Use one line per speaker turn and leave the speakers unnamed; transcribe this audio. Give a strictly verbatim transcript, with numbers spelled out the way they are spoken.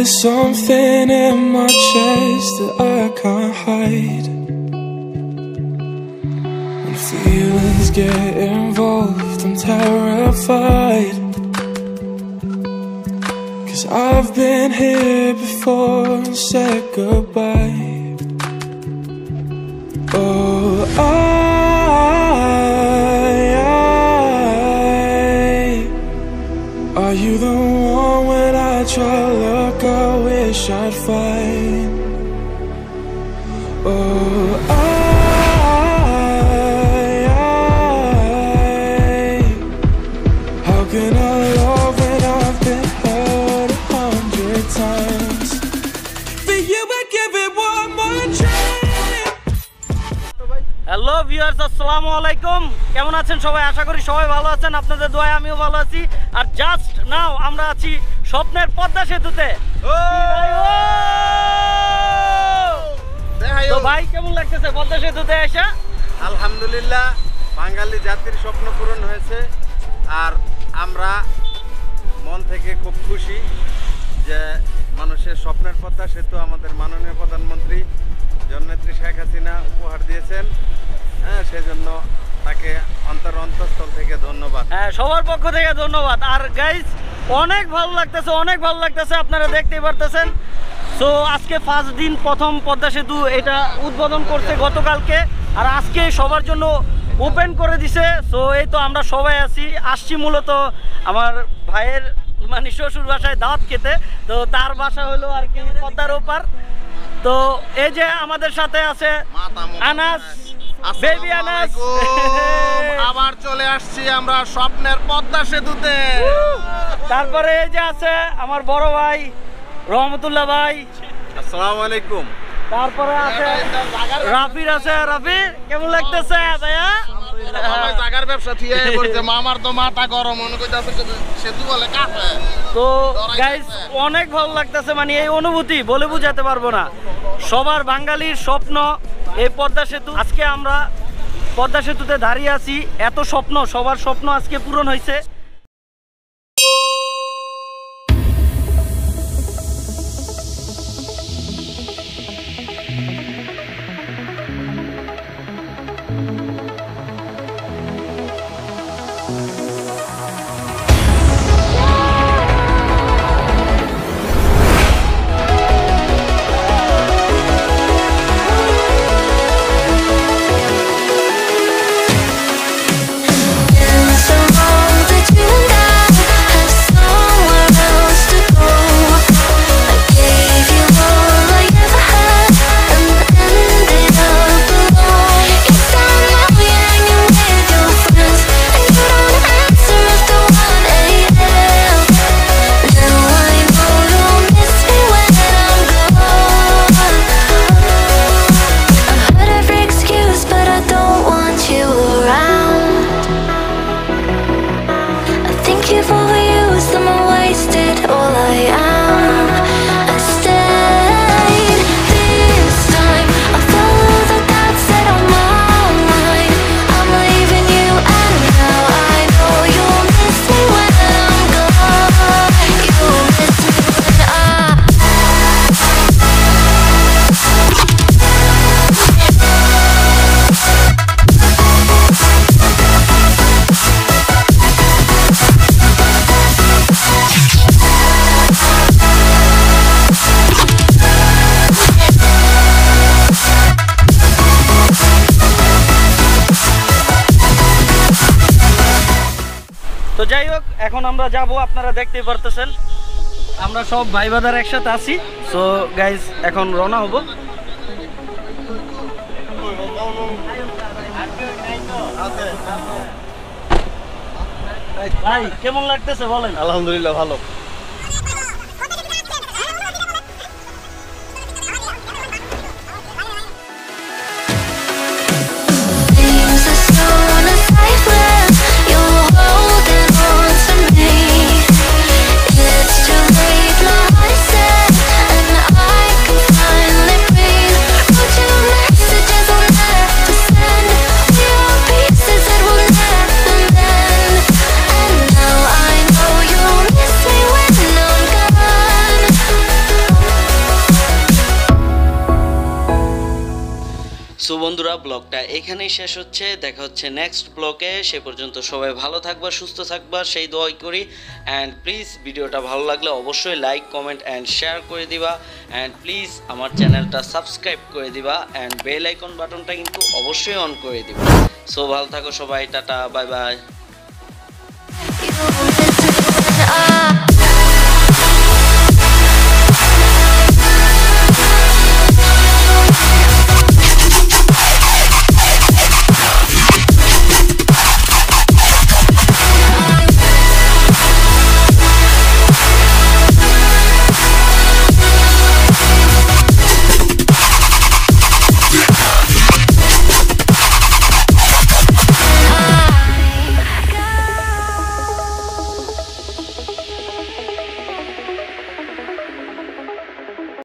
There's something in my chest that I can't hide. When feelings get involved, I'm terrified. 'Cause I've been here before and said goodbye. Oh, I, I, are you the one when I try to look, I wish I'd find? Oh, I, I, how can I love when I've been hurt a hundred times? For you I give it one more try.
Hello viewers, আসসালামু আলাইকুম। কেমন আছেন সবাই? আশা করি সবাই ভালো আছেন। আপনাদের দোয়ায় আমিও ভালো আছি। আর জাস্ট নাও আমরা আছি স্বপ্নের পদ্মা সেতুতে। তো ভাই কেমন লাগতেছে পদ্মা সেতুতে এসে?
আলহামদুলিল্লাহ, বাঙালি জাতির স্বপ্ন পূরণ হয়েছে। আর আমরা মন থেকে খুব খুশি যে মানুষের স্বপ্নের পদ্মা সেতু আমাদের মাননীয় প্রধানমন্ত্রী জননেত্রী শেখ হাসিনা উপহার দিয়েছেন। হ্যাঁ, সেজন্য তাকে অন্তর অন্তঃস্থল থেকে ধন্যবাদ।
হ্যাঁ, সবার পক্ষ থেকে ধন্যবাদ। আর গাইস অনেক ভালো লাগতেছে, অনেক ভালো লাগতেছে, আপনারা দেখতেই পারতেছেন। সো আজকে ফার্স্ট দিন, প্রথম পদ্মা সেতু এটা উদ্বোধন করছে গতকালকে, আর আজকে সবার জন্য ওপেন করে দিছে। সো এই তো আমরা সবাই আছি, আসছি মূলত আমার ভাইয়ের মানে শ্বশুর বাসায় দাওয়াত খেতে। তো তার বাসা হলো আর কি পদ্মার ওপার। তো এই যে আমাদের সাথে আছে আনাস, বেবি আনাস।
আবার চলে আসছি আমরা স্বপ্নের পদ্মা সেতুতে।
তারপরে এই যে আছে আমার বড় ভাই রহমতুল্লাহ ভাই,
আসসালামু আলাইকুম।
তারপরে আছে রাফির, আছে রাফি। কেমন লাগতেছে ভাইয়া?
জায়গার ব্যবসা থিয়ে পড়ছে, মামার তো মাথা গরম, মনে কইতাছে সেতু বলে কাছে।
তো গাইস অনেক ভালো লাগতেছে, মানে এই অনুভূতি বলে বুঝাতে পারবো না। সবার বাঙালির স্বপ্ন এই পদ্মা সেতু। আজকে আমরা পদ্মা সেতুতে দাঁড়িয়ে আছি, এত স্বপ্ন, সবার স্বপ্ন আজকে পূরণ হয়েছে। তো যাই হোক, এখন আমরা যাব, আপনারা দেখতেই পারতেছেন আমরা সব ভাই বাদার একসাথে আছি। সো গাইজ এখন রওনা হব। ভাই কেমন লাগতেছে বলেন?
আলহামদুলিল্লাহ ভালো।
Pieces that will never mend, and now I know you'll miss me when
so বন্ধুরা ব্লগটা এখানেই শেষ হচ্ছে, দেখা হচ্ছে নেক্সট ব্লগে। সে পর্যন্ত সবাই ভালো থাকবা, সুস্থ থাকবা সেই দোয়াই করি। অ্যান্ড প্লিজ ভিডিওটা ভালো লাগলে অবশ্যই লাইক কমেন্ট অ্যান্ড শেয়ার করে দিবা। অ্যান্ড প্লিজ আমার চ্যানেলটা সাবস্ক্রাইব করে দিবা অ্যান্ড বেল আইকন বাটনটা কিন্তু অবশ্যই অন করে দিবা। সো ভালো থাকো সবাই, টাটা, বাই বাই।